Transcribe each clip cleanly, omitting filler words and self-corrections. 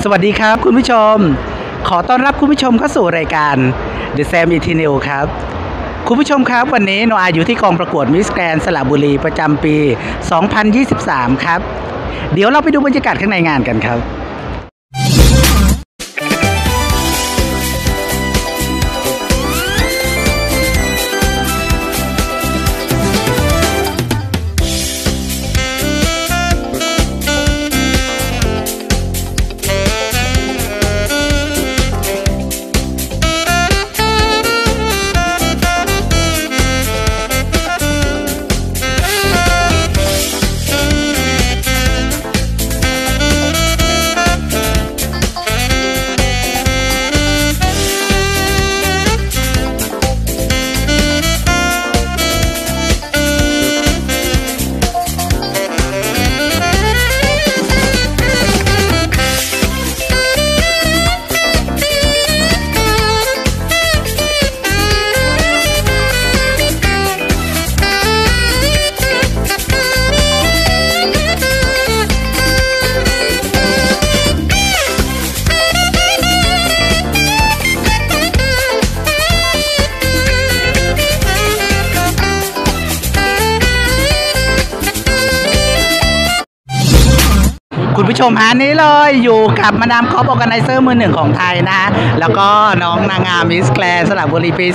สวัสดีครับคุณผู้ชมขอต้อนรับคุณผู้ชมเข้าสู่รายการ The Sam Eternal ครับคุณผู้ชมครับวันนี้โนอาอยู่ที่กองประกวดมิสแกรนด์สระบุรีประจำปี 2023 ครับเดี๋ยวเราไปดูบรรยากาศข้างในงานกันครับคุณผู้ชมฮะนี้เลยอยู่กับมาดามคอปออร์แกไนเซอร์มือหนึ่งของไทยนะแล้วก็น้องนางงามมิสแกรนด์สระบุรีปี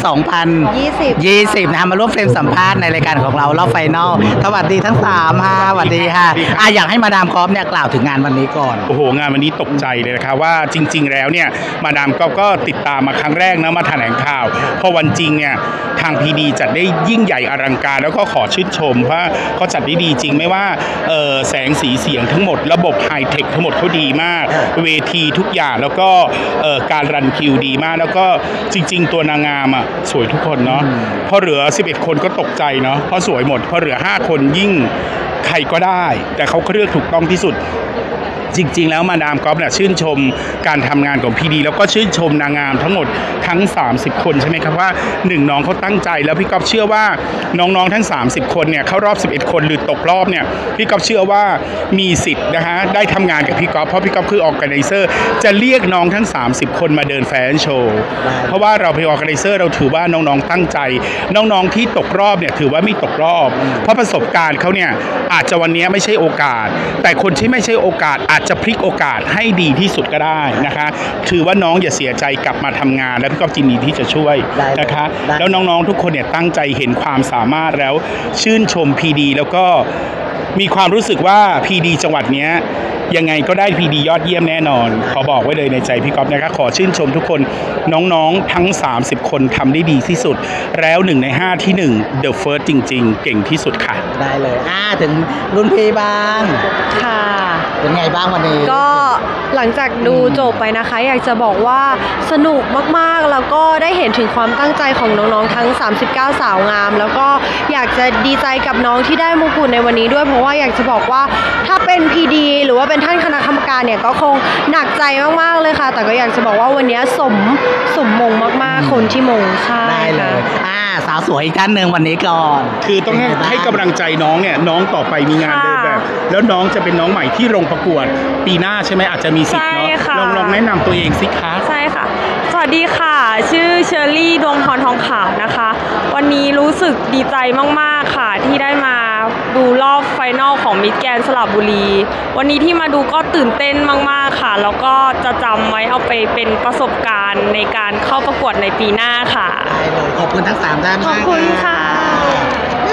2020 นะมาร่วมเฟรมสัมภาษณ์ในรายการของเรารอบไฟนอลสวัสดีทั้ง3ค่ะสวัสดีค่ะอยากให้มาดามคอปเนี่ยกล่าวถึงงานวันนี้ก่อนโอ้โหงานวันนี้ตกใจเลยนะครับว่าจริงๆแล้วเนี่ยมาดามคอปก็ติดตามมาครั้งแรกนะมาแถลงข่าวพอวันจริงเนี่ยทางพีดีจัดได้ยิ่งใหญ่อลังการแล้วก็ขอชื่นชมเพราะเขาจัดได้ดีจริงไม่ว่าแสงสีเสียงทั้งหมดระบบไฮเทคทั้งหมดเขาดีมากเวทีทุกอย่างแล้วก็การรันคิวดีมากแล้วก็จริงๆตัวนางงามอ่ะสวยทุกคนเนาะพอเหลือ11คนก็ตกใจเนาะเพราะสวยหมดพอเหลือ5คนยิ่งใครก็ได้แต่เขาเลือกถูกต้องที่สุดจริงๆแล้วมาดามก๊อฟเนี่ยชื่นชมการทำงานของพีดีแล้วก็ชื่นชมนางงามทั้งหมดทั้ง30คนใช่ไหมครับว่า1น้องเขาตั้งใจแล้วพี่ก๊อฟเชื่อว่าน้องๆทั้ง30คนเนี่ยเข้ารอบ11คนหรือตกรอบเนี่ยพี่ก๊อฟเชื่อว่ามีสิทธิ์นะฮะได้ทำงานกับพี่ก๊อฟเพราะพี่ก๊อฟคือออร์แกไนเซอร์จะเรียกน้องทั้ง30คนมาเดินแฟชั่นโชว์เพราะว่าเราเป็นออร์แกไนเซอร์เราถือว่าน้องๆตั้งใจน้องๆที่ตกรอบเนี่ยถือว่าไม่ตกรอบเพราะประสบการณ์เขาเนี่ยอาจจะวันนี้ไม่ใช่โอกาสแต่คนที่ไม่ใช่โอกาสอาจจะพลิกโอกาสให้ดีที่สุดก็ได้นะคะถือว่าน้องอย่าเสียใจกลับมาทำงานแล้วพี่ก็ยินดีที่จะช่วยนะคะแล้วน้องๆทุกคนเนี่ยตั้งใจเห็นความสามารถแล้วชื่นชมพีดีแล้วก็มีความรู้สึกว่าพีดีจังหวัดนี้ยังไงก็ได้พีดียอดเยี่ยมแน่นอนขอบอกไว้เลยในใจพี่ก๊อฟนะคะขอชื่นชมทุกคนน้องๆทั้ง30คนทำได้ดีที่สุดแล้ว1 ใน 5ที่1 The First จริงๆเก่งที่สุดค่ะได้เลยถึงรุ่นพี่บ้างค่ะเป็นไงบ้างวันนี้ก็หลังจากดูจบไปนะคะอยากจะบอกว่าสนุกมากๆแล้วก็ได้เห็นถึงความตั้งใจของน้องๆทั้ง39สาวงามแล้วก็อยากจะดีใจกับน้องที่ได้มงกุฎในวันนี้ด้วยเพราะว่าอยากจะบอกว่าถ้าเป็นพีดีหรือว่าเป็นท่านคณะกรรมการเนี่ยก็คงหนักใจมากๆเลยค่ะแต่ก็อยากจะบอกว่าวันนี้สมมงมากๆคนที่มงใช่ได้เลยสาวสวยอีกท่านหนึ่งวันนี้ก่อนคือต้องให้กำลังใจน้องเนี่ยน้องต่อไปมีงานเดินแบบแล้วน้องจะเป็นน้องใหม่ที่ลงประกวดปีหน้าใช่ไหมอาจจะมีสิทธิ์เนาะลองแนะนำตัวเองสิคะใช่ค่ะสวัสดีค่ะชื่อเชอรี่ดวงพรทองขาวนะคะวันนี้รู้สึกดีใจมากๆค่ะที่ได้มาดูรอบไฟนอลของมิสแกรนด์สระบุรีวันนี้ที่มาดูก็ตื่นเต้นมากๆค่ะแล้วก็จะจำไว้เอาไปเป็นประสบการณ์ในการเข้าประกวดในปีหน้าค่ะขอบคุณทั้ง3ท่านขอบคุณค่ะ